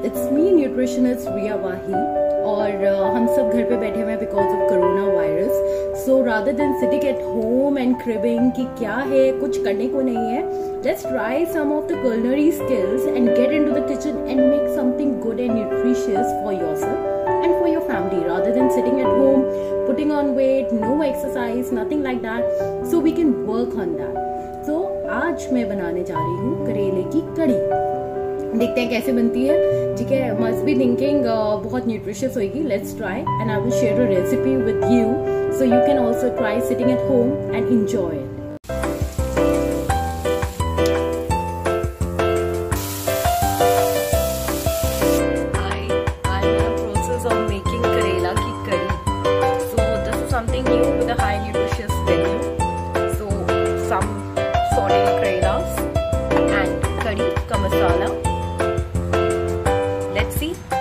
It's me, nutritionist Riya Wahi, और हम सब घर पे बैठे हुए हैं because of corona virus. So rather than sitting at home and cribbing कि क्या है, कुछ करने को नहीं है, let's try some of the culinary skills and get into the kitchen and make something good and nutritious for yourself and for your family, rather than sitting at home, putting on weight, no exercise, nothing like that. So we can work on that. So आज मैं बनाने जा रही हूँ करेले की कड़ी. देखते हैं कैसे बनती है. ठीक है, मस्ट बी थिंकिंग बहुत न्यूट्रिशियस होगी. Let's try and I will share a recipe with you so you can also try sitting at home and enjoy it. Something new with a high nutritious value. So some sorted karelas and curry ka masala. Let's see.